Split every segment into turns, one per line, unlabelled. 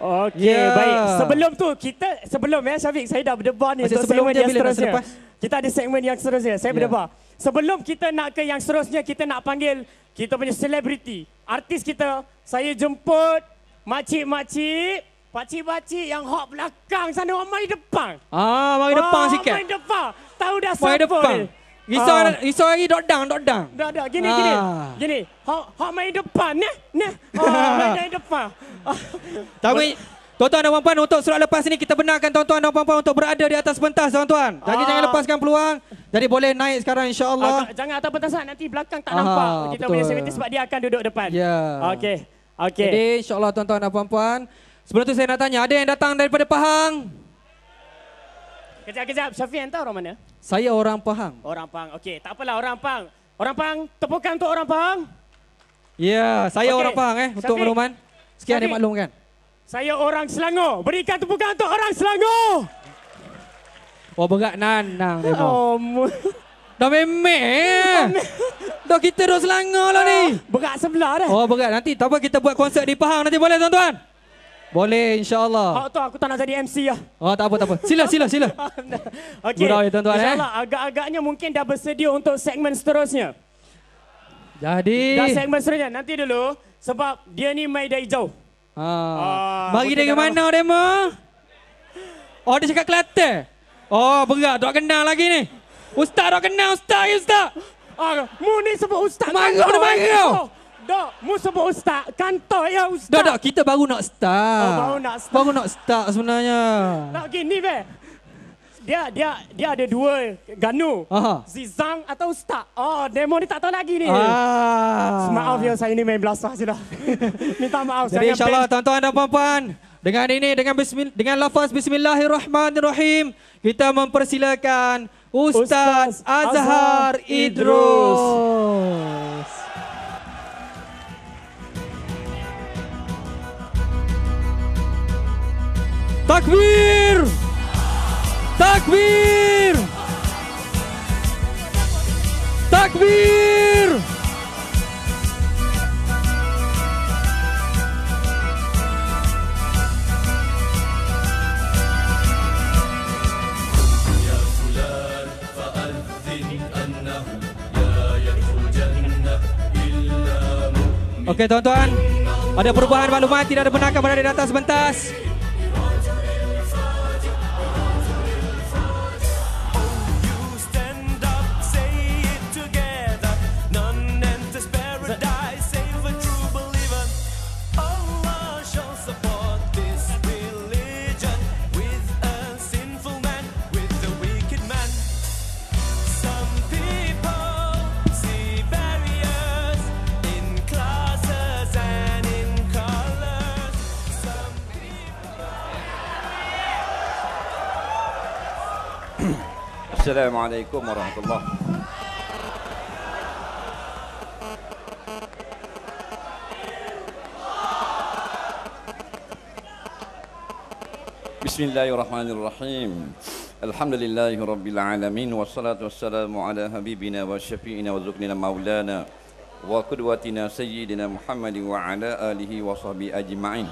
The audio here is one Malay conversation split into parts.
Okey, baik. Sebelum Syafiq, saya dah berdebar ni untuk segmen yang seterusnya. Kita ada segmen yang seterusnya. Saya berdebar. Sebelum kita nak ke yang seterusnya, kita nak panggil kita punya selebriti. Artis kita, saya jemput makcik-makcik, pakcik-pakcik yang hot belakang sana, orang mari depan.
Mari depan sikit.
Mari depan. Tahu dah
mari
siapa
depan.
ni.
Risau lagi dok dang.
Dah. Gini. Hot mari depan ni. Mari depan.
Tapi tuan-tuan dan puan-puan, untuk surat lepas ini kita benarkan tuan-tuan dan puan-puan untuk berada di atas pentas, tuan-tuan. Jadi jangan lepaskan peluang. Jadi boleh naik sekarang, insya-Allah.
Jangan atas pentas, nanti belakang tak nampak. Kita punya security sebab dia akan duduk depan.
Ya.
Okey.
Jadi insya-Allah tuan-tuan dan puan-puan, sebelum tu saya nak tanya, ada yang datang daripada Pahang?
Kejap. Syafiq, entah orang mana?
Saya orang Pahang.
Orang Pahang. Okey, tak apalah orang Pahang. Orang Pahang, tepukan untuk orang Pahang.
Ya, saya orang Pahang untuk makluman. Sekian
Syafiq,
dimaklumkan.
Saya orang Selangor. Berikan tepukan untuk orang Selangor.
Oh, berat nanang dia. Dah memang. Dah kita dah Selangor lah ni.
Berat sebelah dah.
Oh, berat. Nanti tak apa, kita buat konsert di Pahang nanti, boleh tuan-tuan? Boleh, insya-Allah.
Aku tak nak jadi MC lah.
Oh, tak apa. Sila.
Okey.
Gurau ya tuan-tuan.
InsyaAllah agak-agagnya mungkin dah bersedia untuk segmen seterusnya.
Jadi
dah segmen seterusnya. Nanti dulu sebab dia ni mai dari jauh.
Mari dari mana dia mah? Oh, dia cakap Kelantan. Oh, berat. Tak kenal lagi ni. Ustaz tak kenal, Ustaz.
Mu ni sebut Ustaz.
Marah.
Dok, mu sebut Ustaz. Kantor ya Ustaz.
Dok, kita baru nak start.
Baru
nak start sebenarnya.
Nak gini be. Dia ada dua ganu. Zizang atau Ustaz. Demo ni tak tahu lagi ni. Maaf ya, saya ni main belasah je dah. Minta maaf.
Jadi insyaAllah tuan-tuan dan puan-puan, dengan lafaz Bismillahirrahmanirrahim, kita mempersilakan Ustaz Azhar Idrus. Takbir! Takbir! Takbir! Okey tuan-tuan, ada perubahan maklumat, tidak ada benarkan berada di atas pentas.
Assalamualaikum warahmatullahi. Bismillahirrahmanirrahim. Alhamdulillahi rabbil alamin, wassalatu wassalamu ala habibina wa syafi'ina wa zuknina maulana wa qudwatina sayyidina Muhammadin wa ala alihi wa sahbihi ajma'in.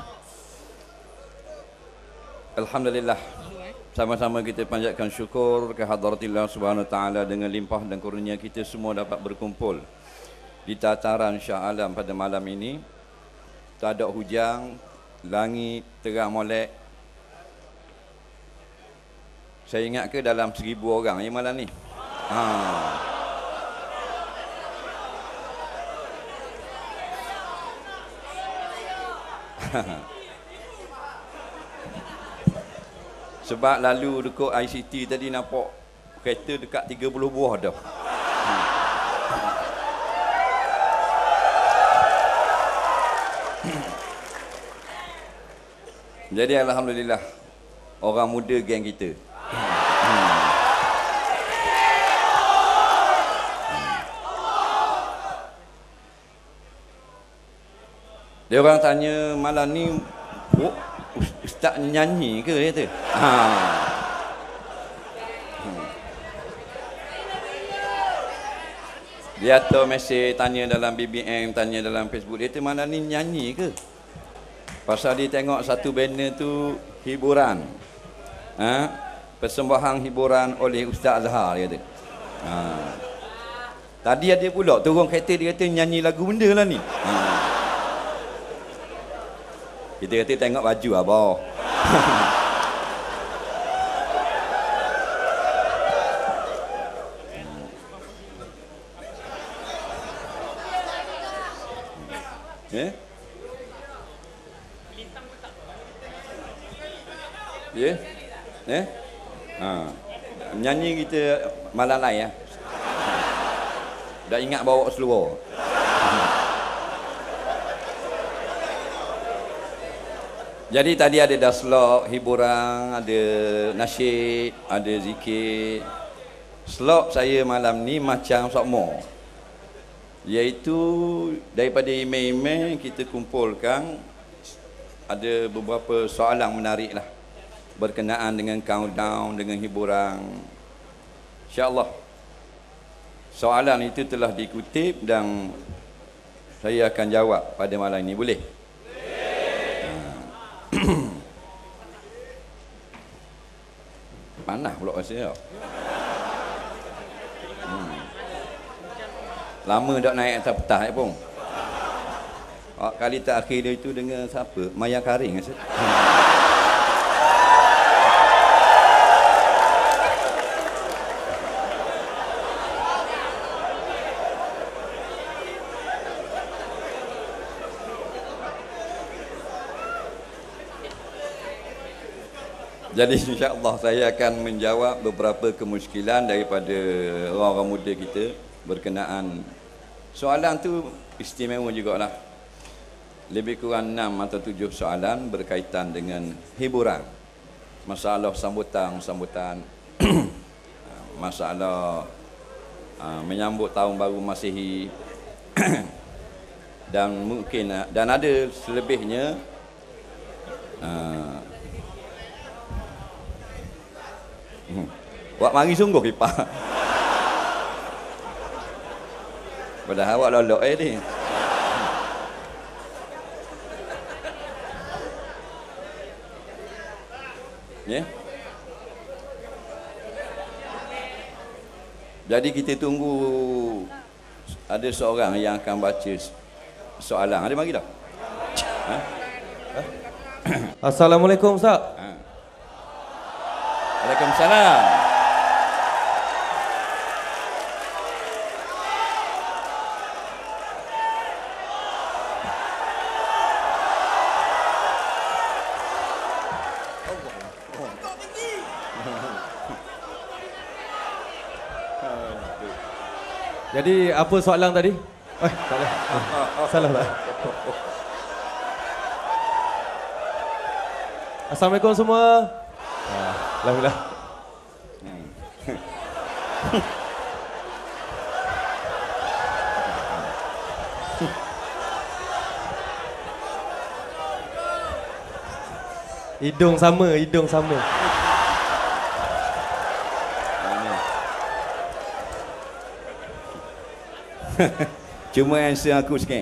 Alhamdulillah, sama-sama kita panjatkan syukur ke hadratillah subhanahu wa ta'ala dengan limpah dan kurnia kita semua dapat berkumpul di tataran Shah Alam pada malam ini. Tak ada hujan, langit terang molek. Saya ingat ke dalam 1000 orang yang malam ni? Sebab lalu dekat ICT tadi nampak kereta dekat 30 buah dah. Jadi alhamdulillah, orang muda geng kita. Dia orang tanya malam ni, Ustaz nyanyi ke dia tu? Dia atau mesej tanya dalam BBM, tanya dalam Facebook, dia tu malam ni nyanyi ke? Pasal dia tengok satu banner tu hiburan. Persembahan hiburan oleh Ustaz Azhar, dia kata. Tadi ada pula turun kereta, dia kata nyanyi lagu benda lah ni. Kita kata tengok baju abah. Menyanyi kita malalai ya. Dah ingat bawa seluar. Jadi tadi ada daslok, hiburan, ada nasyid, ada zikir. Slot saya malam ni macam sokmo. Iaitu daripada email-email kita kumpulkan ada beberapa soalan menarik lah berkenaan dengan countdown, dengan hiburan. InsyaAllah soalan itu telah dikutip dan saya akan jawab pada malam ini. Boleh? Panas pula rasa. Lama tak naik atas petah pun. Kali terakhir dia itu dengan siapa? Maya Karing rasa. Jadi insya-Allah saya akan menjawab beberapa kemusykilan daripada orang-orang muda kita berkenaan soalan tu istimewa jugalah. Lebih kurang 6 atau 7 soalan berkaitan dengan hiburan. Masalah sambutan, masalah menyambut tahun baru Masihi dan mungkin dan ada selebihnya Wak mari sungguh kipah. Padahal awak lolok ni. Ya. Jadi kita tunggu ada seorang yang akan baca soalan. Ada mari dah.
Assalamualaikum Ustaz.
Waalaikumsalam.
Jadi apa soalan tadi? Tak boleh. Salah tak? Assalamualaikum semua. Alhamdulillah. Hidung sama.
Cuma answer aku sikit.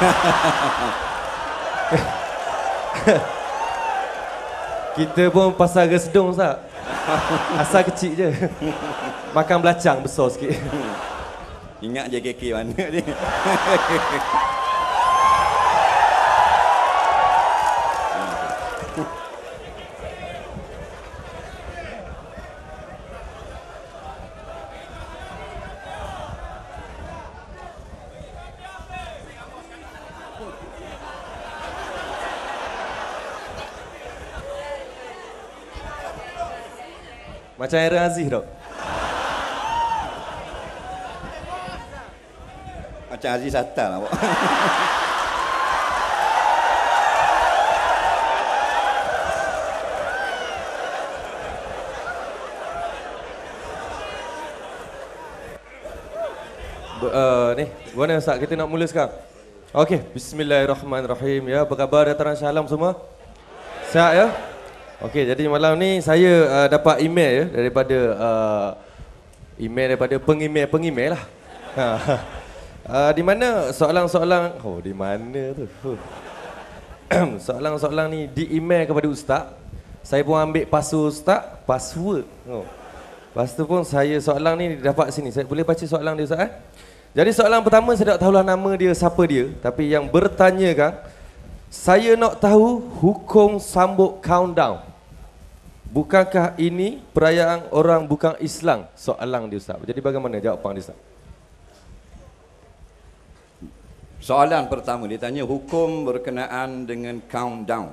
Kita pun pasal resdung Ustaz. Asal kecil je. Makan belacang besar sikit.
Ingat je KK mana ni.
Macam Aaron Aziz tak?
Macam Aziz Sattar lah.
Ni, gimana Ustaz? Kita nak mula sekarang? Okey, bismillahirrahmanirrahim. Ya, apa khabar dataran Shalom semua? Sihat ya? Okey, jadi malam ni saya dapat email ya daripada pengemail lah. Di mana soalan-soalan, di mana tu? soalan-soalan ni di-email kepada Ustaz. Saya pun ambil password Ustaz, password. Lepas tu pun saya soalan ni dapat sini. Saya boleh baca soalan dia Ustaz? Jadi soalan pertama saya tak tahulah nama dia, siapa dia. Tapi yang bertanya kan, saya nak tahu hukum sambut countdown. Bukankah ini perayaan orang bukan Islam? Soalan dia Ustaz. Jadi bagaimana jawapan dia Ustaz?
Soalan pertama dia tanya hukum berkenaan dengan countdown.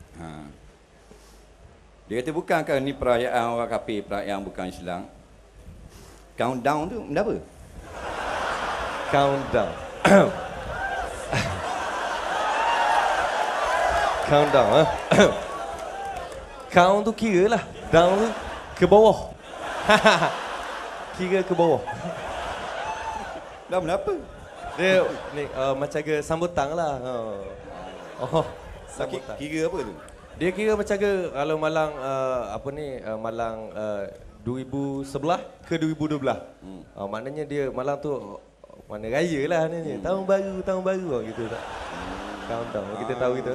Dia kata bukankah ini perayaan orang kafir, perayaan bukan Islam? Countdown tu benda apa?
Countdown. Countdown Count tu kira lah. Down tu ke bawah. Kira ke bawah.
Dah benda apa?
Dia ni macam ke sambutan lah. Sambutan.
Kira apa tu?
Dia kira macam ke kalau malang malang 2011 ke 2012. Maknanya dia malang tu mana raya lah ni. Tahun baru gitu tak. Countdown. Kita tahu gitu.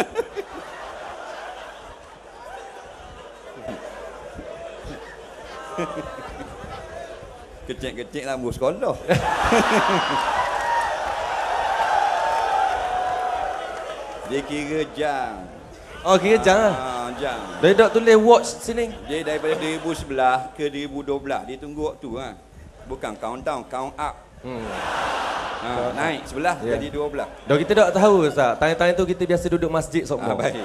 Kecil-kecil lah bos sekolah. Dia kira jam.
Oh, kira jam lah.
Jam.
Dia tak tulis watch sini.
Dia daripada 2011 ke 2012. Dia tunggu waktu ha. Bukan countdown, count up. Naik sebelah jadi 12.
Dah kita tak tahu Ustaz. Tanya-tanya tu kita biasa duduk masjid sokmo.
Baik.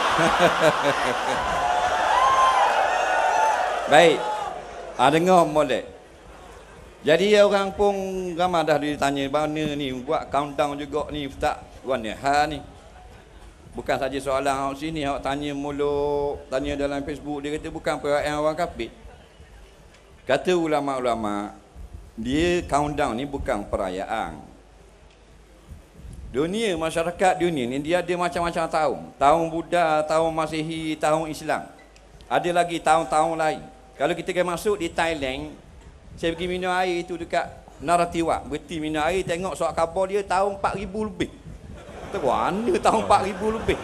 Baik. Dengar molek. Jadi orang pun ramai dah ditanya mana ni buat countdown juga ni Ustaz. Mana hal ni? Bukan saja soalan awak sini, awak tanya mulu, tanya dalam Facebook, dia kata bukan perayaan orang kafir. Kata ulama-ulama, dia countdown ni bukan perayaan. Dunia, masyarakat dunia ni dia ada macam-macam tahun. Tahun Buddha, tahun Masihi, tahun Islam. Ada lagi tahun-tahun lain. Kalau kita akan masuk di Thailand, saya pergi minum air tu dekat Narathiwat, berhenti minum air, tengok surat khabar dia tahun 4000 lebih. Kata mana tahun 4000 lebih?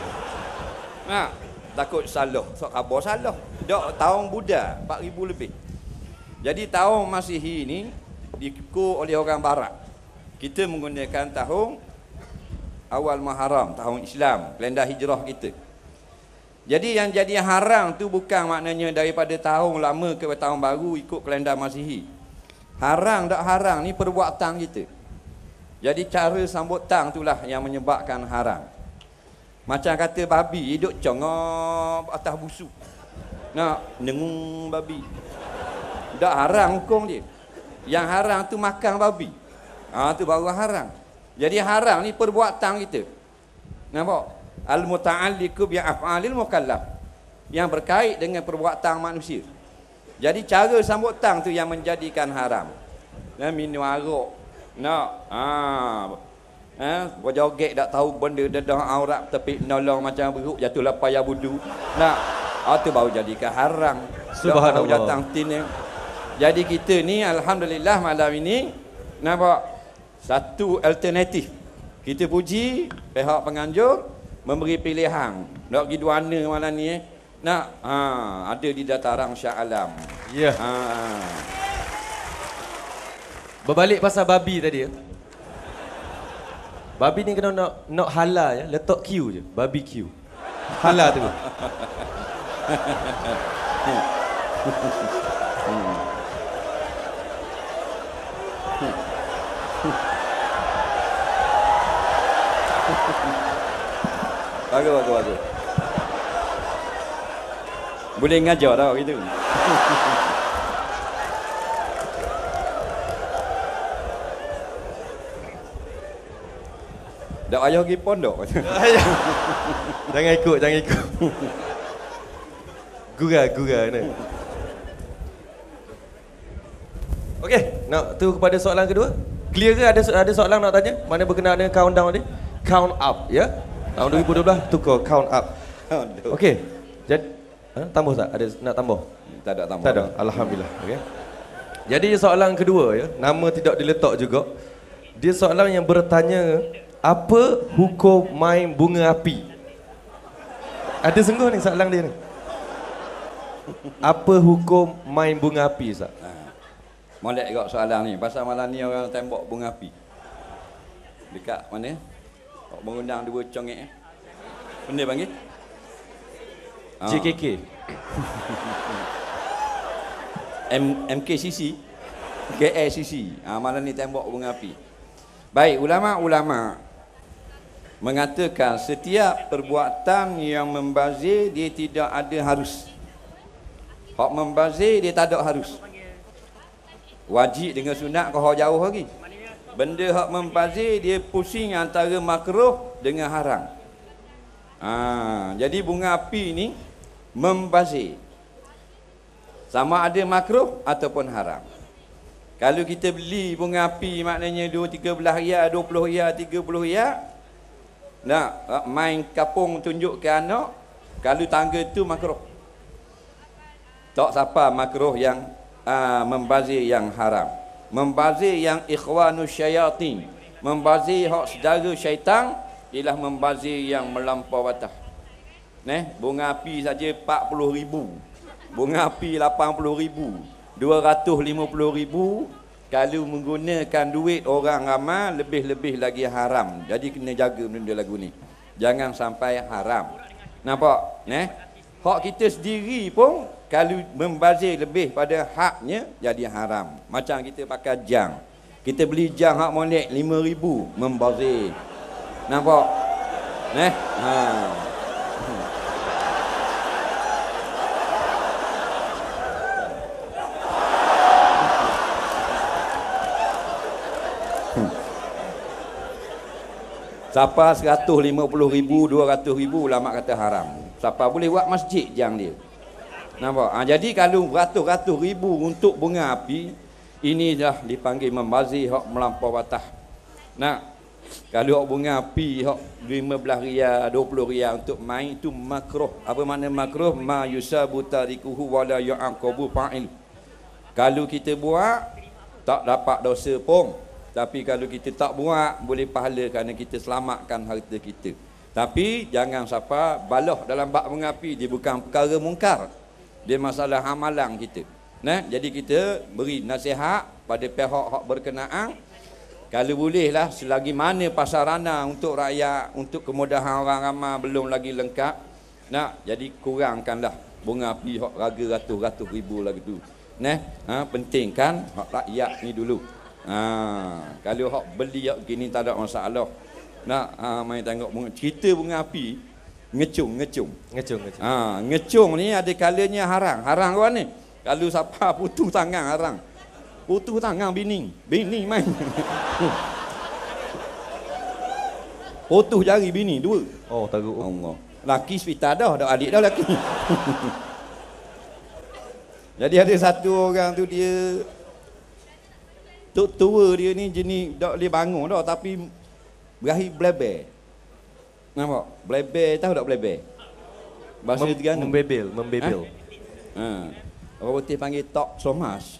Takut salah, surat khabar salah. Dak tahun Buddha 4000 lebih. Jadi tahun Masihi ni diikut oleh orang barat. Kita menggunakan tahun awal Muharram, tahun Islam, kalender hijrah kita. Jadi yang jadi haram tu bukan maknanya daripada tahun lama ke tahun baru ikut kalender Masihi. Haram tak haram ni perbuatan kita. Jadi cara sambutan itulah yang menyebabkan haram. Macam kata babi hidup congop atas busuk. Nak nengung babi. Tak haram hukum dia. Yang haram tu makan babi. Tu baru haram. Jadi haram ni perbuatan kita. Nampak? Al-muta'alliqu bi af'alil mukallaf. Yang berkait dengan perbuatan manusia. Jadi cara sambutan tu yang menjadikan haram. Minum arak. Berjoget tak tahu benda dedah aurat tapi nolong macam beruk jatuhlah payah wudu. Tu baru jadikan haram.
Subhanallah.
Datang tin. Jadi kita ni alhamdulillah malam ini nampak satu alternatif. Kita puji pihak penganjur memberi pilihan. Nak pergi duana malam ni ada di dataran Shah Alam.
Ya. Berbalik pasal babi tadi ya. Babi ni kena nak halal ya, letak Q je, barbecue. Halal tu.
Bagus. Boleh ngajar tau gitu. Dak ayah pergi pondok.
Jangan ikut. Gurau ni. Okey, nak tu kepada soalan kedua. Clear ke ada soalan nak tanya? Mana berkenaan dengan countdown ni? Count up ya. Tahun 2012 tukar count up. Okey. Jadi tambah tak? Ada nak tambah?
Tak ada tambah.
Tak ada. Alhamdulillah. Okey. Jadi soalan kedua ya, nama tidak diletak juga. Dia soalan yang bertanya apa hukum main bunga api? Ada sungguh ni soalan dia ni. Apa hukum main bunga api, Ustaz?
Molek juga soalan ni. Pasal malam ni orang tembok bunga api. Dekat mana? Kau mengundang dua congek. Benda panggil?
JKK.
MKCC. KLCC. Malam ni tembok bunga api. Baik, ulama-ulama mengatakan setiap perbuatan yang membazir dia tidak ada harus. Hak membazir dia tak ada harus. Wajib dengan sunat kau jauh lagi. Benda hak membazir dia pusing antara makruh dengan haram. Jadi bunga api ni membazir. Sama ada makruh ataupun haram. Kalau kita beli bunga api maknanya 13 riyal, 20 riyal, 30 riyal. Nak main kapung tunjuk ke anak, kalau tangga tu makruh. Tak siapa makruh yang membazir yang haram. Membazir yang ikhwanus syayatin. Membazir hak saudara syaitan ialah membazir yang melampau batas. Bunga api saja 40,000. Bunga api 80,000. 250,000. Kalau menggunakan duit orang ramai, lebih-lebih lagi haram. Jadi kena jaga benda lagu ni. Jangan sampai haram. Nampak? Hak kita sendiri pun kalau membazir lebih pada haknya, jadi haram. Macam kita pakai jang. Kita beli jang hak molek 5,000, membazir. Nampak? Siapa 150,000, 200,000 ulama kata haram. Siapa boleh buat masjid jang dia. Nampak? Jadi kalau beratus-ratus ribu untuk bunga api, ini dah dipanggil membazir hak melampau batas. Kalau hak bunga api hak 15 riyal, 20 riyal untuk main itu makruh. Apa makna makruh? Ma yusabu tarikuhu wala yu'aqabu fa'il. Kalau kita buat tak dapat dosa pun. Tapi kalau kita tak buat, boleh pahala kerana kita selamatkan harta kita. Tapi jangan siapa baloh dalam bak bunga api, dia bukan perkara mungkar. Dia masalah hamalan kita. Jadi kita beri nasihat pada pihak hak berkenaan. Kalau bolehlah selagi mana pasarana untuk rakyat, untuk kemudahan orang ramai belum lagi lengkap. Jadi kurangkanlah bunga api hak harga ratus-ratus ribu lagi tu. Pentingkan hak rakyat ni dulu. Kalau hak beli hak gini tak ada masalah. Main tengok cerita bunga api ngecung. Ngecung ni ada kalanya haram. Haram kau ni. Kalau siapa putus tangan haram. Putus tangan bini main. Putus jari bini dua.
Oh, teruk.
Allah. Laki hospital dah adik dah laki. Jadi ada satu orang tu dia tua dia ni jenis tak boleh bangun dah tapi berakhir bleber. Nampak? Bleber tahu tak bleber? Bahasa Terengganu.
Membebel.
Orang putih panggil tok somas.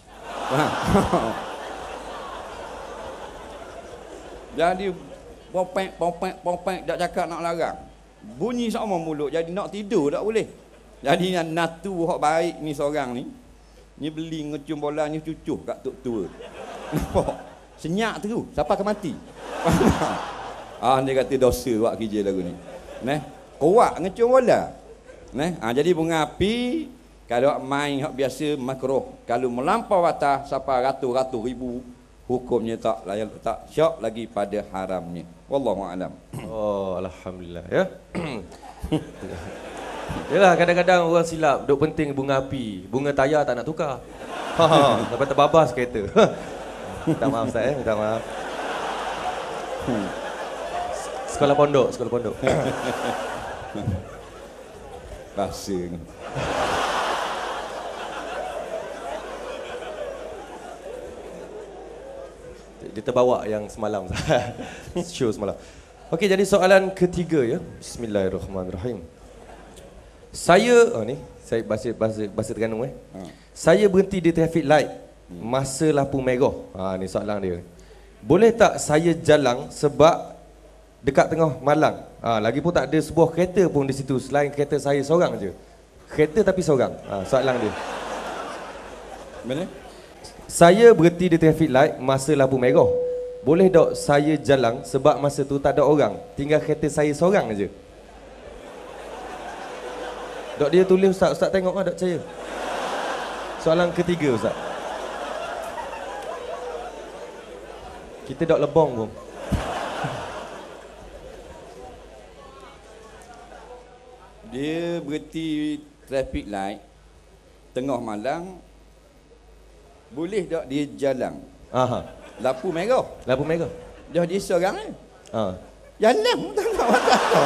Jadi popek tak cakap nak larang. Bunyi sama mulut jadi nak tidur tak boleh. Jadi natu hak baik ni seorang ni. Ni beli ngecum bola ni cucuh kat tok tua. Nampak? Senyak tu. Siapa akan mati? Dia kata dosa buat kerja lagu ni. Kuat ngecum bola. Jadi bunga api kalau main hak biasa makruh. Kalau melampau batas sampai ratus-ratus ribu hukumnya tak syak lagi pada haramnya. Wallahu a'lam.
Oh, alhamdulillah ya. Yalah kadang-kadang orang silap duk penting bunga api. Bunga tayar tak nak tukar. Sampai terbabas kereta. Minta maaf Ustaz minta maaf. Sekolah pondok.
Bahasa ni.
Dia terbawa yang semalam. Show semalam. Okey, jadi soalan ketiga ya. Bismillahirrahmanirrahim. Saya bahasa Terengganu Saya berhenti di traffic light masa lampu merah. Ni soalan dia. Boleh tak saya jalan sebab dekat tengah malam? Lagi pun tak ada sebuah kereta pun di situ selain kereta saya seorang je. Kereta tapi seorang. Soalan dia.
Mana?
Saya berhenti di traffic light masa lampu merah. Boleh tak saya jalan sebab masa tu tak ada orang. Tinggal kereta saya seorang je. Dok dia tulis Ustaz. Ustaz tengok dok saya. Soalan ketiga Ustaz. Kita dok lebong pun.
Dia berhenti traffic light tengah malam. Boleh tak dia jalan? Lampu merah.
Lampu merah.
Dia seorang ni. Jalan tak nak masalah.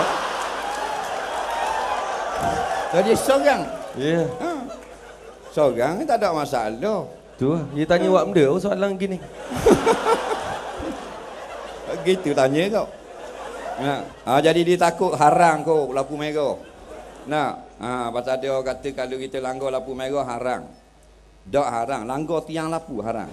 Dia seorang.
Ya.
Seorang tak ada masalah.
Tu lah. Dia tanya buat benda soalan gini.
Gitu tanya kau. Jadi dia takut haram kau lampu merah. Pasal dia orang kata kalau kita langgar lampu merah haram. Tak haram, langgar tiang lampu haram.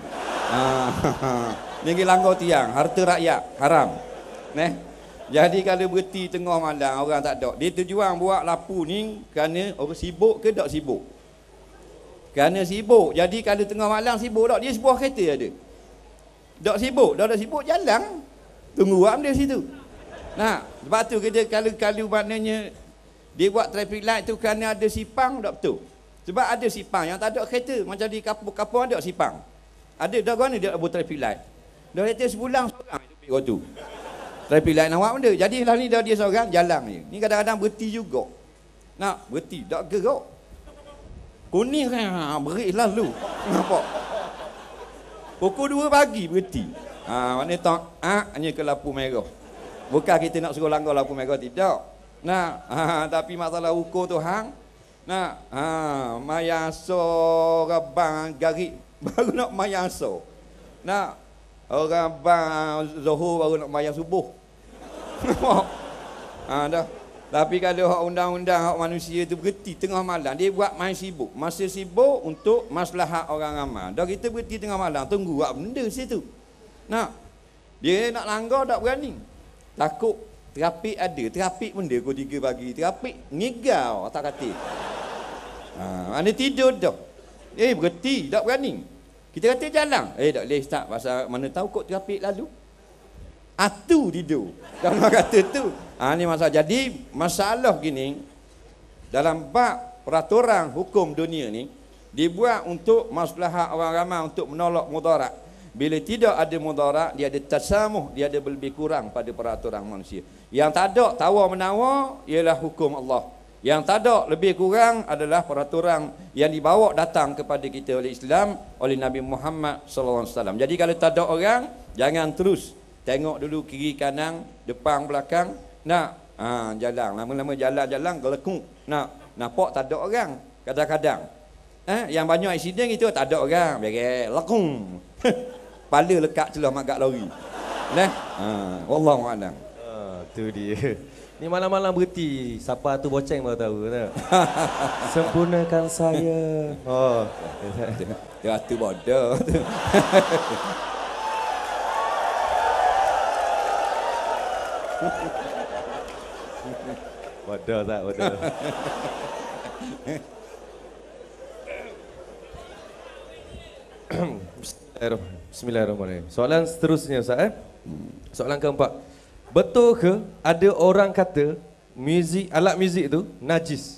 Ni langgar tiang, harta rakyat haram. Jadi kalau berhenti tengah malam orang tak ada. Dia tujuan buat lampu ni kerana orang sibuk ke tak sibuk? Kerana sibuk. Jadi kalau tengah malam sibuk tak? Dia sebuah kereta ada. Tak sibuk, dah sibuk jalan. Tunggu buat benda situ. Sebab tu kita kalau maknanya dia buat traffic light tu kerana ada sipang tak betul. Sebab ada sipang yang tak ada kereta. Macam di kapur-kapur ada sipang. Ada dah mana dia buat traffic light. Dah kereta sebulan seorang itu pergi tu. Traffic light nak buat benda. Jadi lah ni dah dia seorang jalan ni. Ni kadang-kadang berhenti juga. Berhenti tak gerak. Kuning kan berik lalu. Nampak? Pukul 2 pagi berhenti. Maknanya tak hanya ke lampu merah. Bukan kita nak suruh langgar lampu merah, tidak. Tapi masalah hukum tu hang. Mayaso rabang garik baru nak mayaso. Orang bang Zuhur baru nak mayang subuh. Dah. Tapi kalau hak undang-undang hak manusia tu berhenti tengah malam, dia buat main sibuk. Masa sibuk untuk maslahat orang ramai. Dah kita berhenti tengah malam, tunggu buat benda situ. Dia nak langgar tak berani. Takut trafik ada. Trafik benda pukul 3 pagi. Trafik ngigau tak kata. Mana tidur dah. Berhenti tak berani. Kita kata jalan. Tak boleh start pasal mana tahu kot trafik lalu. Atu tidur. Kalau kata tu. Ni masalah. Jadi masalah gini dalam bab peraturan hukum dunia ni dibuat untuk maslahat orang ramai untuk menolak mudarat. Bila tidak ada mudarat, dia ada tasamuh, dia ada lebih kurang pada peraturan manusia. Yang tak ada tawar-menawar ialah hukum Allah. Yang tak ada lebih kurang adalah peraturan yang dibawa datang kepada kita oleh Islam, oleh Nabi Muhammad SAW. Jadi kalau tak ada orang, jangan terus tengok dulu kiri kanan, depan belakang. Jalan, lama-lama jalan-jalan gelekung. Nampak tak ada orang kadang-kadang. Yang banyak aksiden itu tak ada orang, beres lekung. Kepala lekat celah mak lori. Wallahu a'lam.
Tu dia. Ni malam-malam berhenti. Siapa tu boceng baru tahu tak? Sempurnakan saya.
Dia tu bodoh.
Bodoh tak? Bodoh. Bismillahirrahmanirrahim. Soalan seterusnya Ustaz. Soalan keempat. Betul ke ada orang kata alat muzik tu najis?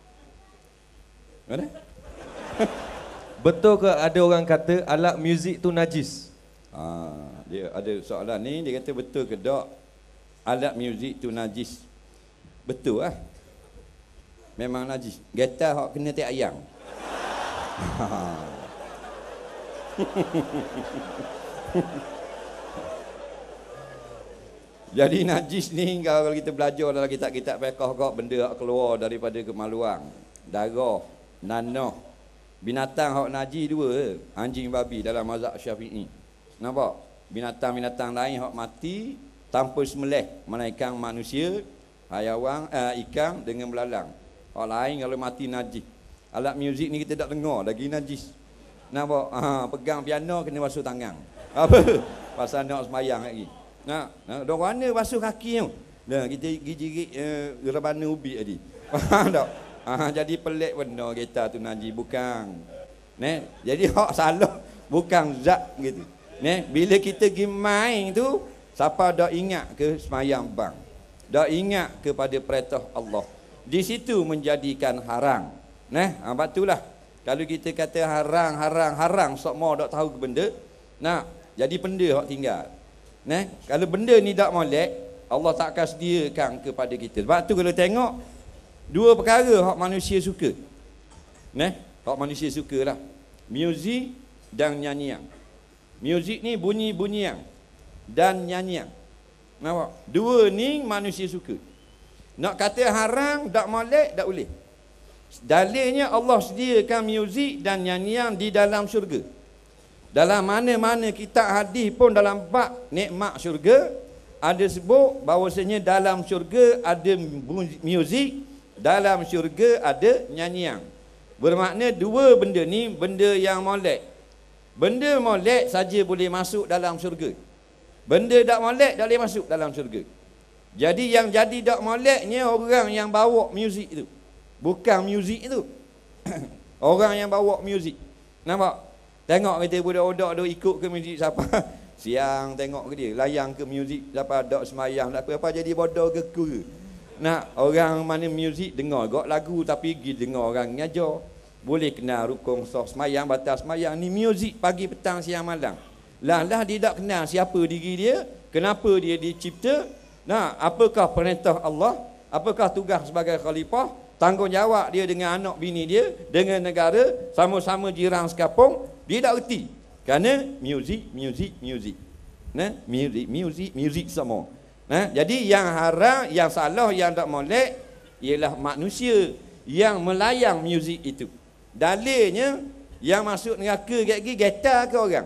Mana?
Betul ke ada orang kata alat muzik tu najis?
Dia ada soalan ni, dia kata betul ke tak alat muzik tu najis? Betul lah. Memang najis. Gitar hok kena tiap ayam. Jadi najis ni kalau kita belajar dalam kitab-kitab fiqh kok benda hak keluar daripada kemaluan, darah, nanah. Binatang hak najis dua, anjing babi dalam mazhab Syafi'i. Nampak? Binatang-binatang lain hak mati tanpa sembelih, melainkan manusia, haiwan, ikan dengan belalang. Hak lain kalau mati najis. Alat muzik ni kita tak dengar lagi najis. Nampak? Pegang piano kena basuh tangan. Apa? Pasal nak semayang lagi. Dok mana basuh kaki tu? Nah, kita gigi rebana ubi tadi. Faham tak? Jadi pelik benda kereta tu Naji bukan. Jadi hak salah bukan zat gitu. Bila kita pergi main tu, siapa dak ingat ke semayang bang? Dak ingat kepada perintah Allah. Di situ menjadikan haram. Sebab itulah kalau kita kata harang sok mau dak tahu ke benda, jadi benda hak tinggal. Kalau benda ni dak molek, Allah tak akan sediakan kepada kita. Sebab tu kalau tengok dua perkara hak manusia suka. Hak manusia sukalah. Muzik dan nyanyian. Muzik ni bunyi-bunyian dan nyanyian. Nampak? Dua ni manusia suka. Nak kata haram, tak molek, tak boleh. Dalilnya Allah sediakan muzik dan nyanyian di dalam syurga. Dalam mana-mana kitab hadis pun dalam bab nikmat syurga ada sebut bahawasanya dalam syurga ada muzik, dalam syurga ada nyanyian. Bermakna dua benda ni benda yang molek. Benda molek saja boleh masuk dalam syurga. Benda tak molek tak boleh masuk dalam syurga. Jadi yang jadi tak moleknya orang yang bawa muzik itu. Bukan muzik itu. Orang yang bawa muzik. Nampak? Tengok kita budak-budak tu ikut ke muzik siapa. Siang tengok ke dia. Layang ke muzik siapa dak semayang. Tak apa-apa jadi bodoh ke ku. Nak orang mana muzik dengar gak lagu tapi pergi dengar orang ngajar. Boleh kenal rukun sah semayang, batas semayang. Ni muzik pagi, petang, siang, malam. Lah dia tak kenal siapa diri dia, kenapa dia dicipta, apakah perintah Allah, apakah tugas sebagai khalifah, tanggungjawab dia dengan anak bini dia, dengan negara, sama-sama jiran sekampung, dia tak erti. Kerana muzik semua. Jadi yang haram, yang salah, yang tak molek ialah manusia yang melayang muzik itu. Dalilnya yang masuk neraka gigi getar ke orang?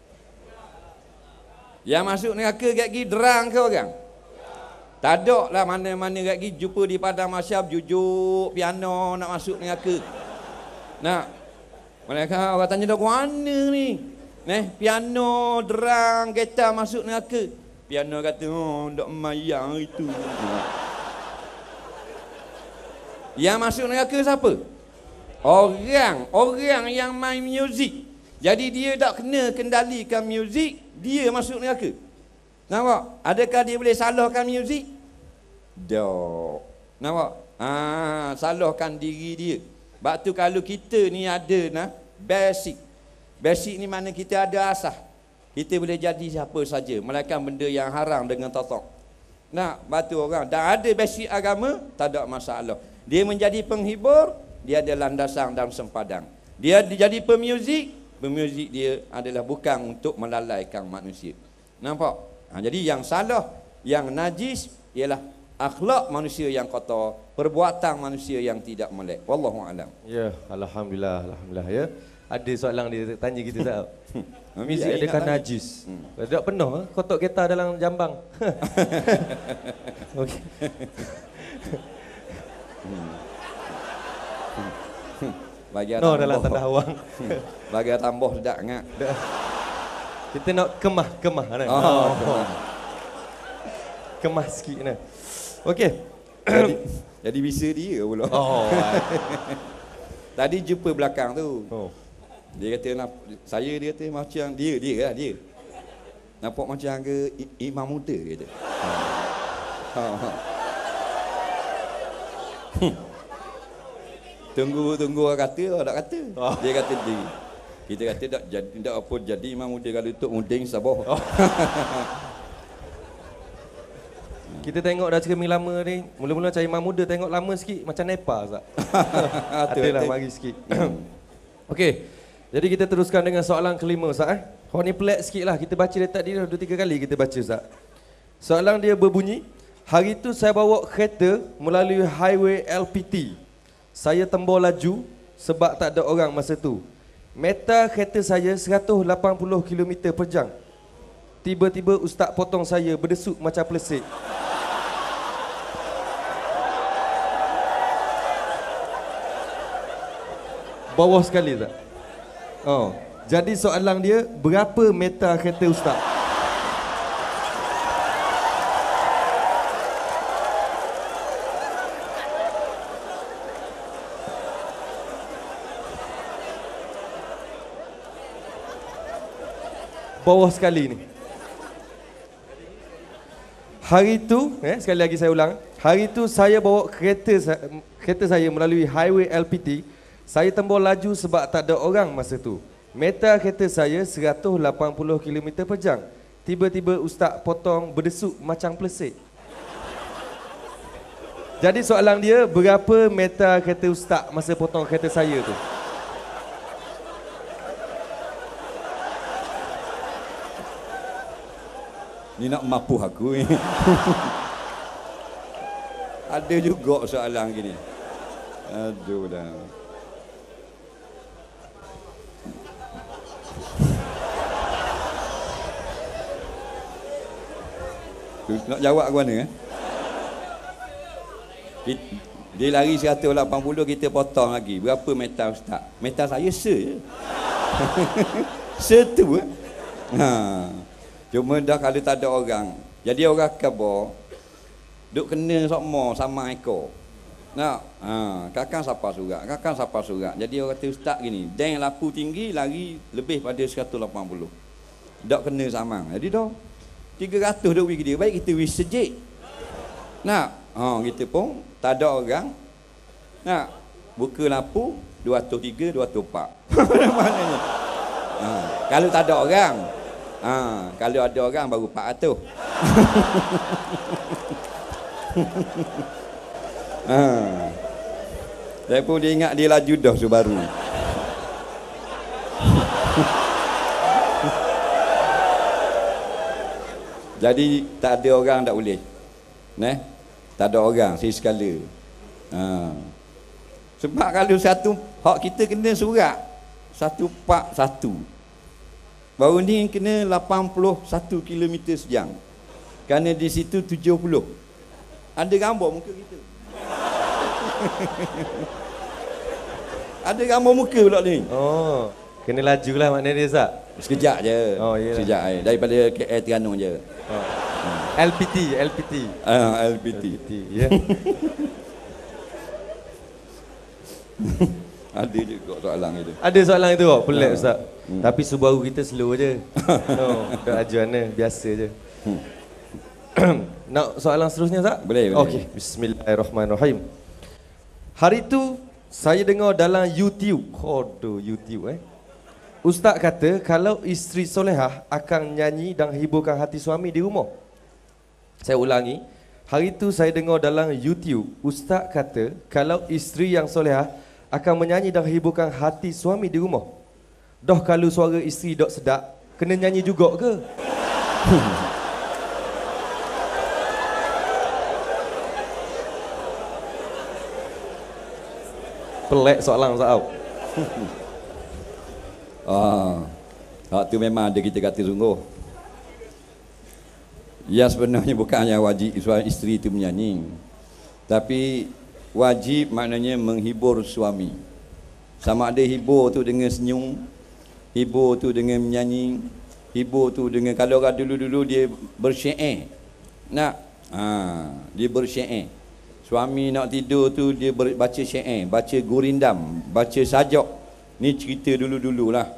Yang masuk neraka gigi derang ke orang? Tak ada lah mana-mana gigi jumpa di padang mahsyar jujuk piano nak masuk neraka. Mereka orang tanya dah mana ni? Piano, derang, getar masuk neraka. Piano kata, tak mayang itu. Yang masuk neraka siapa? Orang yang main muzik. Jadi dia tak kena kendalikan muzik, dia masuk neraka. Nampak? Adakah dia boleh salahkan muzik? Tak. Nampak? Salahkan diri dia. Sebab tu kalau kita ni ada basic. Basic ni mana kita ada asas. Kita boleh jadi siapa saja, melainkan benda yang haram dengan tatak. Batu orang dah ada basic agama, tak ada masalah. Dia menjadi penghibur, dia ada landasan dan sempadan. Dia jadi pemuzik dia adalah bukan untuk melalaikan manusia. Nampak? Jadi yang salah, yang najis ialah akhlak manusia yang kotor, perbuatan manusia yang tidak molek. Wallahu a'lam.
Ya, alhamdulillah ya. Ada soalan dia tanya kita tak? Muzik adakah najis? Tak pernah kotak kereta dalam jambang. Okey.
Bagi
dalam tanda awang.
Bagi tambah sedap ngak.
Kita nak kemah. Kemah sikit ni. Okey.
Jadi bisa dia pula. Tadi jumpa belakang tu. Dia kata dia kata macam dia. Nampak macam ke imam muda dia kata. Tunggu orang kata orang tak kata. Dia kata dia. Kita kata tak apa jadi imam muda kalau untuk muding sabah.
Kita tengok dah cermin lama ni. Mula-mula cari imam muda tengok lama sikit macam Nepa Ustaz. Adalah mari sikit. Okey. Jadi kita teruskan dengan soalan kelima Ustaz. Hak ni pelik sikit lah. Kita baca dia tadi 2-3 kali kita baca Ustaz. Soalan dia berbunyi, hari tu saya bawa kereta melalui highway LPT. Saya tembur laju sebab tak ada orang masa tu. Meter kereta saya 180 km per jam. Tiba-tiba ustaz potong saya berdesuk macam pelesik. Bawah sekali tak? Jadi soalan dia, berapa meter kereta ustaz? bawah sekali ni. Hari itu, sekali lagi saya ulang. Hari itu saya bawa kereta saya melalui highway LPT. Saya tembur laju sebab tak ada orang masa tu. Meter kereta saya 180 km per jam. Tiba-tiba ustaz potong berdesuk macam pelesik. Jadi soalan dia, berapa meter kereta ustaz masa potong kereta saya tu?
Ni nak mapuh aku ni. Ada juga soalan gini. Aduh dah. Nak jawab ke mana? Dia lari 180, kita potong lagi. Berapa meter ustaz? Meter saya se. Se tu. Cuma dah kalau tak ada orang. Jadi orang khabar duk kena sama ekor. Nak, kakang siapa surat? Kakang siapa surat? Jadi orang kata ustaz gini, deng lapu tinggi lari lebih pada 180. Dak kena samang. Jadi dah 300 duk pergi dia. Baik kita wis sejik. Nak, kita pun tak ada orang. Nak, buka lampu 203, 204. Maknanya. Kalau tak ada orang. Kalau ada orang baru 400. Saya pun dia ingat dia laju dah Subaru. Jadi tak ada orang tak boleh. Tak ada orang sekala. Sebab kalau satu hak kita kena surat 141. Baru ni kena 81 km sejam. Kerana di situ 70. Ada gambar muka kita. Ada gambar muka pula ni.
Oh, kena laju lah maknanya dia Zak.
Sekejap je.
Oh, iyalah.
Sekejap je. Daripada KL Terengganu je.
Oh. LPT.
LPT.
Ya.
Ada juga soalan itu.
Ada soalan itu kok, pelik Ustaz. Tapi Subaru kita slow je. Tak laju mana, biasa je. Nak soalan seterusnya Ustaz?
Boleh.
Okey, bismillahirrahmanirrahim. Hari tu saya dengar dalam YouTube. YouTube Ustaz kata kalau isteri solehah akan nyanyi dan hiburkan hati suami di rumah. Saya ulangi. Hari tu saya dengar dalam YouTube. Ustaz kata kalau isteri yang solehah akan menyanyi dan hiburkan hati suami di rumah. Dah kalau suara isteri dok sedap, kena nyanyi juga ke? Pelik soalan Ustaz.
Hak tu memang ada kita kata sungguh. Ya sebenarnya bukannya wajib suami isteri itu menyanyi. Tapi wajib maknanya menghibur suami. Sama ada hibur tu dengan senyum, hibur tu dengan menyanyi, hibur tu dengan kalau orang dulu-dulu dia bersyair. Dia bersyair. Suami nak tidur tu dia baca syair, baca gurindam, baca sajak. Ni cerita dulu-dululah.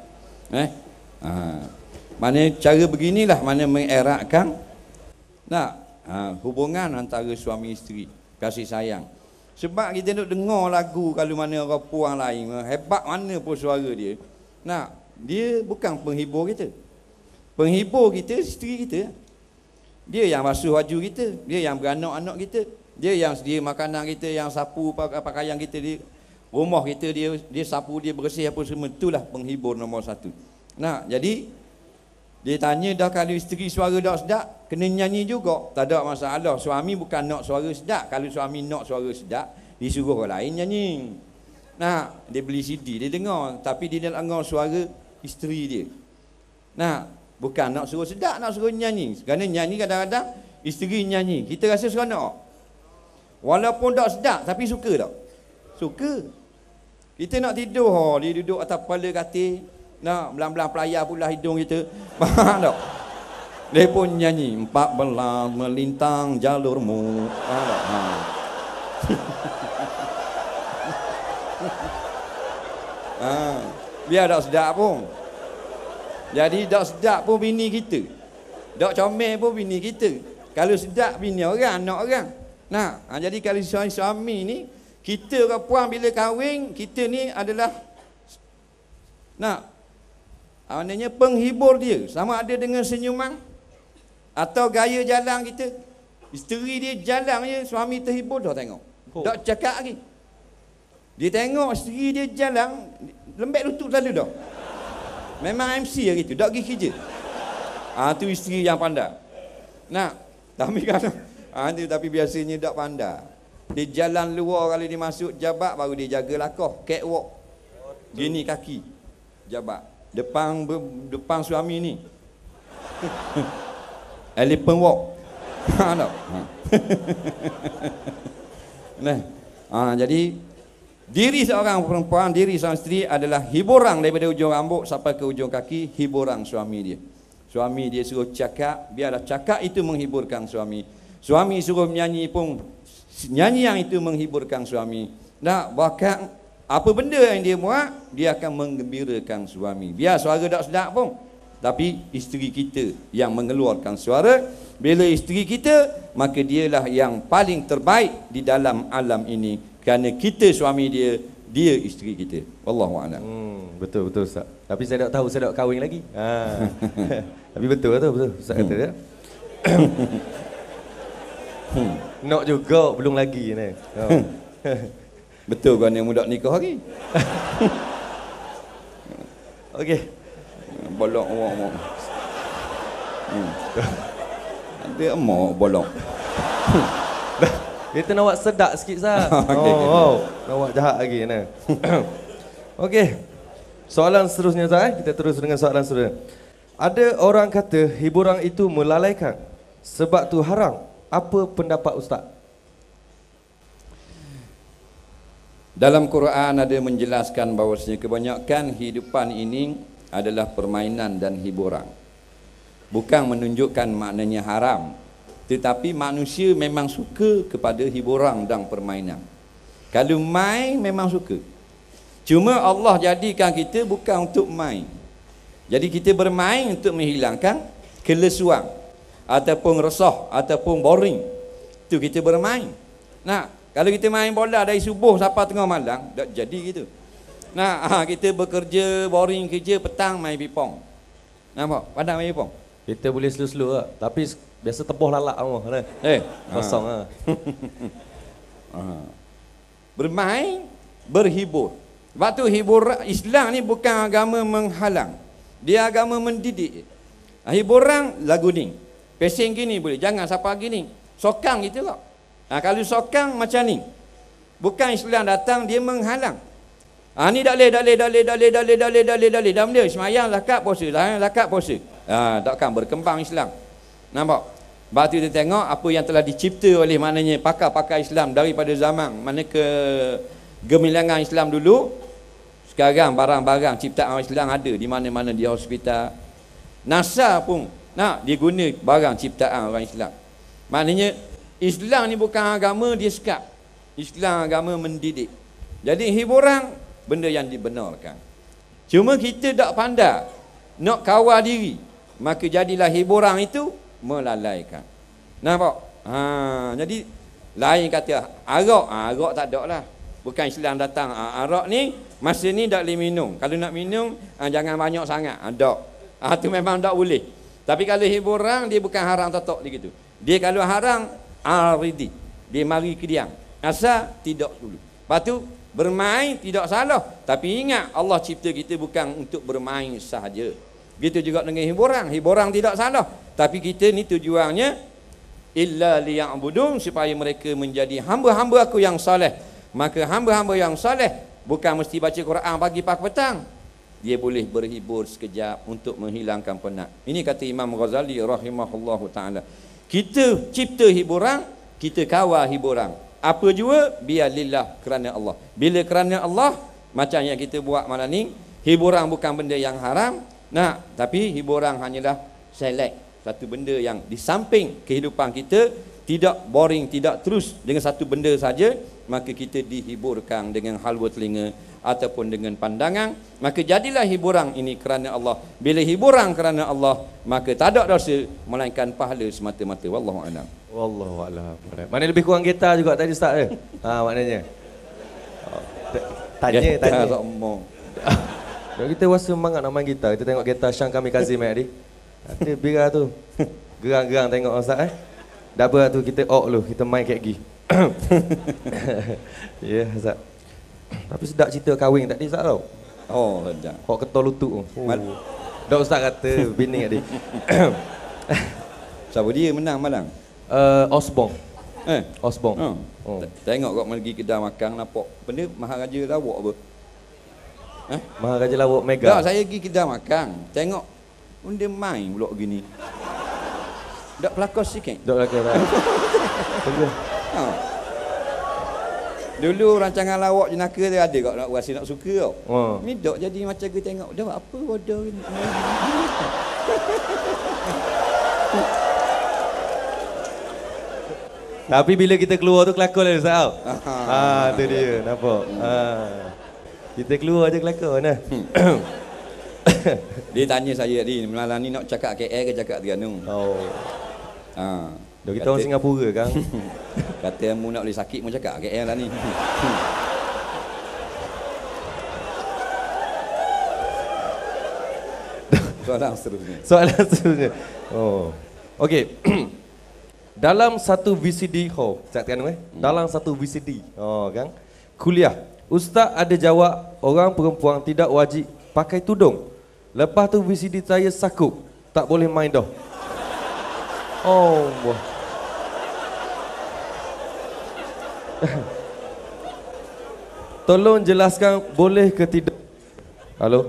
Mana cara beginilah mana mengeratkan hubungan antara suami isteri, kasih sayang. Sebab kita nak dengar lagu kalau mana orang puang lain, hebat mana pun suara dia. Dia bukan penghibur kita. Penghibur kita isteri kita. Dia yang basuh baju kita, dia yang beranak-anak kita, dia yang sedia makanan kita, yang sapu pakaian kita, di rumah kita dia sapu, dia bersih apa semua. Itulah penghibur nombor satu. Jadi dia tanya dah kalau isteri suara dah sedap, kena nyanyi juga. Tak ada masalah. Suami bukan nak suara sedap. Kalau suami nak suara sedap, disuruh orang lain nyanyi. Dia beli CD, dia dengar. Tapi dia nak dengar suara isteri dia. Bukan nak suruh sedap, nak suruh nyanyi. Kerana nyanyi kadang-kadang, isteri nyanyi. Kita rasa seronok. Walaupun tak sedap, tapi suka tak? Suka. Kita nak tidur, dia duduk atas kepala katil. Belang-belang pelayar pula hidung kita. Faham tak? Dia pun nyanyi 14 melintang jalurmu. Faham tak? Biar tak sedap pun. Jadi tak sedap pun bini kita. Tak comel pun bini kita. Kalau sedap bini orang, anak orang. Nah, jadi kalau suami ni, kita orang puan bila kahwin, kita ni adalah maknanya penghibur dia. Sama ada dengan senyuman atau gaya jalan kita. Isteri dia jalan je, suami terhibur dah tengok. Tak cakap lagi. Dia tengok isteri dia jalan, lembek lutut selalu dah. Memang MC lah gitu, tak pergi kerja. Tu isteri yang pandai. Tapi kalau tapi biasanya tak pandai. Dia jalan luar, kalau dia masuk jabat baru dia jaga lakoh, catwalk. Gini kaki. Jabat. Depan suami ni. Elephant walk. Jadi diri seorang perempuan, diri seorang isteri adalah hiburan daripada ujung rambut sampai ke ujung kaki, hiburan suami dia. Suami dia suruh cakap, biarlah cakap itu menghiburkan suami. Suami suruh menyanyi pun nyanyian itu menghiburkan suami. Bahkan apa benda yang dia buat, dia akan menggembirakan suami. Biar suara tak sedap pun, tapi isteri kita yang mengeluarkan suara. Bila isteri kita, maka dialah yang paling terbaik di dalam alam ini. Kerana kita suami dia, dia isteri kita. Wallahu a'lam.
Betul Ustaz. Tapi saya tak tahu, saya tak kahwin lagi. Tapi betul Ustaz kata dia. Nak juga belum lagi ni.
Betul kan yang muda nikah lagi.
Okey.
Bolong awak. Ada emak bolong.
Dia tu nak buat sedak sikit sah. Nak buat jahat lagi ni. Okey. Soalan seterusnya Ustaz, kita terus dengan soalan seterusnya. Ada orang kata hiburan itu melalaikan, sebab tu haram. Apa pendapat Ustaz?
Dalam Quran ada menjelaskan bahawasanya kebanyakan hidupan ini adalah permainan dan hiburan. Bukan menunjukkan maknanya haram, tetapi manusia memang suka kepada hiburan dan permainan. Kalau main memang suka. Cuma Allah jadikan kita bukan untuk main. Jadi kita bermain untuk menghilangkan kelesuan ataupun resah ataupun boring. Itu kita bermain. Kalau kita main bola dari subuh sampai tengah malam, tak jadi gitu. Kita bekerja, boring kerja, petang main pipong. Nampak? Padang main pipong.
Kita boleh slow-slow lah, tapi biasa teboh lalak semua. Kosong lah.
Bermain, berhibur. Sebab tu hiburan Islam ni bukan agama menghalang. Dia agama mendidik. Hiburan lagu ni. Pesing gini boleh, jangan siapa gini. Sokang gitu lah. Kalau sokang macam ni, bukan Islam datang dia menghalang. Ni tak boleh. Dah dia semayang zakat puasa, takkan berkembang Islam. Nampak? Sebab tu kita tengok apa yang telah dicipta oleh maknanya pakar-pakar Islam daripada zaman mana ke gemilangan Islam dulu. Sekarang barang-barang ciptaan Islam ada di mana-mana, di hospital. NASA pun dia guna barang ciptaan orang Islam. Maknanya Islam ni bukan agama dia sekap. Islam agama mendidik. Jadi hiburan benda yang dibenarkan. Cuma kita tak pandai nak kawal diri, maka jadilah hiburan itu melalaikan. Nampak? Jadi lain kata arak tak ada lah. Bukan Islam datang arak ni masa ni tak boleh minum. Kalau nak minum jangan banyak sangat. Tu memang tak boleh. Tapi kalau hiburan dia bukan haram tatok dia gitu. Dia kalau haram aridi, dia mari ke diam. Asal tidak dulu. Lepas tu bermain tidak salah, tapi ingat Allah cipta kita bukan untuk bermain sahaja. Gitu juga dengan hiburan. Hiburan tidak salah, tapi kita ni tujuannya illa liya'budun, supaya mereka menjadi hamba-hamba aku yang soleh. Maka hamba-hamba yang soleh bukan mesti baca Quran pagi pagi petang. Dia boleh berhibur sekejap untuk menghilangkan penat. Ini kata Imam Ghazali rahimahullahu taala. Kita cipta hiburan, kita kawal hiburan. Apa jua biar lillah, kerana Allah. Bila kerana Allah, macam yang kita buat malam ni, hiburan bukan benda yang haram, tapi hiburan hanyalah select satu benda yang di samping kehidupan kita, tidak boring, tidak terus dengan satu benda saja, maka kita dihiburkan dengan halwa telinga, ataupun dengan pandangan, maka jadilah hiburan ini kerana Allah. Bila hiburan kerana Allah, maka tak ada dosa melainkan pahala semata-mata. Wallahu a'lam.
Wallahu a'lam. Mana lebih kurang gitar juga tadi Ustaz eh? Maknanya. Tanya.
Sombong.
Kita rasa semangat nak main gitar. Kita tengok gitar Syang kami Kazim tadi. Ada bira tu. Gerang-gerang tengok Ustaz eh. Dah berat tu kita lu, kita main kayak gini. Ya Ustaz. Tapi sedap cerita kahwin tadi Ustaz tau.
Oh, sedap.
Hok ketol lutut tu. Dah Ustaz kata bini tadi.
Siapa dia menang malang?
Osbong.
Osbong. Tengok kau pergi kedai makan nampak benda Maharaja Lawak apa?
Maharaja Lawak Mega.
Tak, saya pergi kedai makan. Tengok benda main pula gini. Dak pelakon sikit.
Dak pelakon.
Dulu rancangan lawak jenaka tu ada kau nak rasa nak suka tau. Ni dok jadi macam kita tengok dah apa bodoh ni.
Tapi bila kita keluar tu kelakon lah Ustaz. Tu dia nampak. Kita keluar je kelakon nah.
Dia tanya saya tadi malam ni nak cakap KL ke cakap Terengganu.
Dah kita orang Singapura kan.
Kata mu nak boleh sakit mu cakap KL lah ni.
Soalan seterusnya. Okey. Dalam satu VCD cakap Terengganu dalam satu VCD kan. Kuliah. Ustaz ada jawab orang perempuan tidak wajib pakai tudung. Lepas tu VCD saya sakup. Tak boleh main dah. Tolong jelaskan boleh ke tidak? Halo.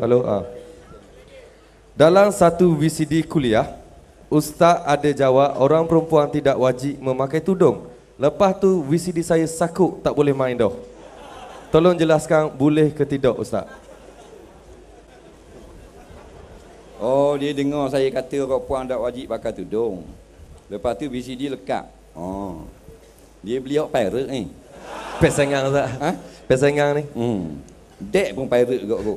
Dalam satu VCD kuliah, Ustaz ada jawab orang perempuan tidak wajib memakai tudung. Lepas tu VCD saya sakup tak boleh main dah. Tolong jelaskan boleh ke tidak Ustaz?
Oh, dia dengar saya kata orang puan tak wajib pakai tudung. Lepas tu VCD lekat. Dia beli hak pirate ni.
Pesangang Ustaz. Pesangang ni.
Dek pun pirate juga kot.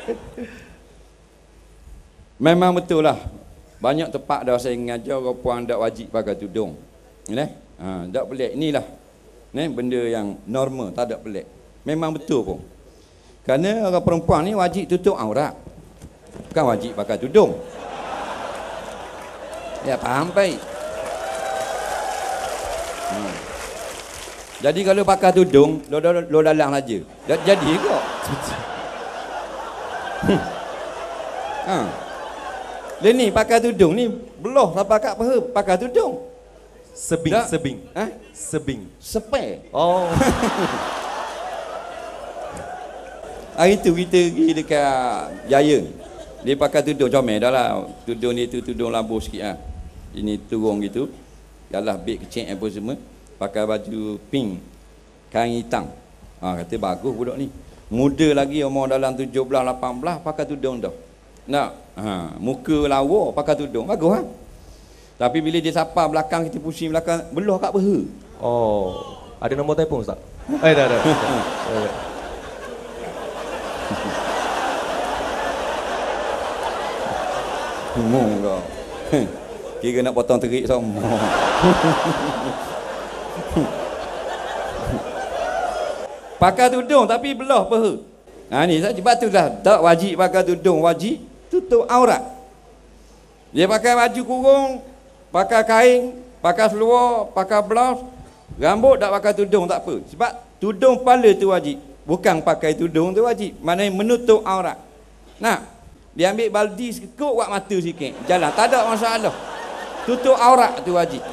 Memang betul lah. Banyak tempat dah saya mengajar orang puan tak wajib pakai tudung. Tak pelik. Inilah benda yang normal, tak ada pelik. Memang betul pun. Kerana orang perempuan ni wajib tutup aurat. Bukan wajib pakai tudung. Ya, faham baik. Jadi kalau pakai tudung, lo dalang saja. Jadi kok. Dia ni pakai tudung ni belah sampai kat paha pakai tudung.
Sebing.
Sepek. Hari tu kita pergi dekat Jaya. Dia pakai tudung comel dah lah. Tudung dia tu tudung lambu sikit lah. Ini turun gitu. Yalah beg kecil apa semua. Pakai baju pink. Kain hitam. Kata bagus budak ni. Muda lagi umur dalam 17, 18 pakai tudung dah. Muka lawa pakai tudung. Bagus lah. Tapi bila dia sapa belakang kita pusing belakang. Belah kat peha.
Ada nombor telefon Ustaz? Dah.
Ngomong kau. Kira nak potong terik semua. Pakai tudung tapi belah peha. Ni sebab tu dah tak wajib pakai tudung, wajib tutup aurat. Dia pakai baju kurung, pakai kain, pakai seluar, pakai blouse, rambut tak pakai tudung tak apa. Sebab tudung kepala tu wajib. Bukan pakai tudung tu wajib. Maknanya menutup aurat. Dia ambil baldi sekut buat mata sikit. Jalan, tak ada masalah. Tutup aurat tu wajib.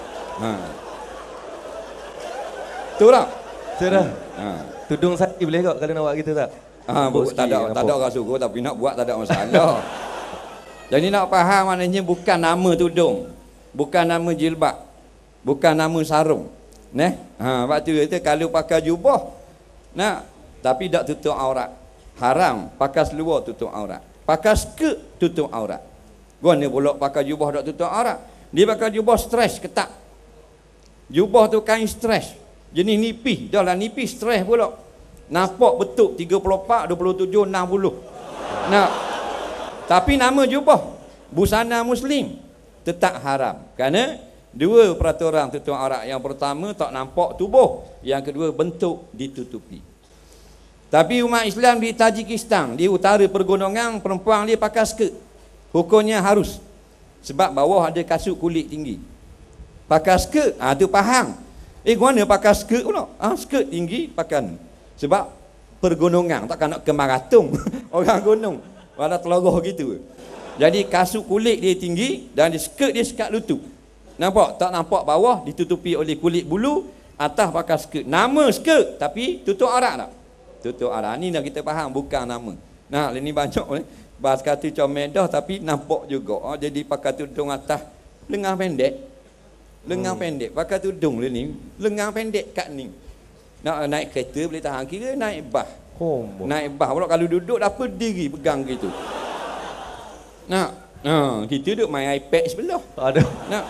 Betul tak?
Betul dah. Tudung sakit boleh kok kalau nak buat gitu tak?
Tak ada orang suruh tapi nak buat tak ada masalah. Jadi nak faham maknanya bukan nama tudung. Bukan nama jilbab. Bukan nama sarung. Sebab tu kata kalau pakai jubah. Tapi tak tutup aurat. Haram pakai seluar tutup aurat. Pakai skirt tutup aurat. Guna pula pakai jubah tak tutup aurat. Dia pakai jubah stres ketat. Jubah tu kain stres. Jenis nipis. Dah lah nipis stres pula. Nampak betul 34, 27, 60. Nah, tapi nama jubah busana muslim tetap haram. Kerana dua peraturan tutup aurat. Yang pertama tak nampak tubuh, yang kedua bentuk ditutupi. Tapi umat Islam di Tajikistan, di utara pergunungan, perempuan dia pakai skirt. Hukumnya harus. Sebab bawah ada kasut kulit tinggi. Pakai skirt, tu faham. Mana pakai skirt pula? Skirt tinggi pakai. Sebab pergunungan, takkan nak ke maratung. Orang gunung. Walau teloroh gitu. Jadi kasut kulit dia tinggi dan skirt dia sekat lutut. Nampak? Tak nampak bawah ditutupi oleh kulit bulu, atas pakai skirt. Nama skirt tapi tutup aurat tak? Tutup aurat. Ni dah kita faham, bukan nama. Nah, ini banyak bahas kata comel dah tapi nampak juga. Jadi pakai tudung atas lengan pendek. Lengan pendek. Pakai tudung dia ni, lengan pendek kat ni. Nak naik kereta boleh tahan, kira naik bas. Naik bas pula kalau duduk dapat diri pegang gitu. Nah, kita duduk main iPad sebelah.
Ada.
Nah.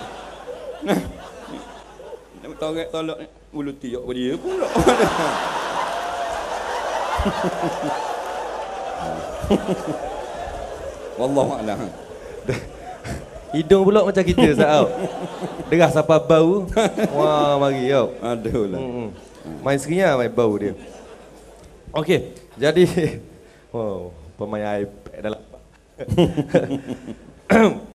Nak tolak bulu tiak pada dia pula. Wallahu a'lam.
Hidung pula macam kita Sa'au. Derah sampai bau. Wah, mari tau.
Aduh lah.
Main sekian main bau dia. Okey, jadi wow, pemain iPad dalam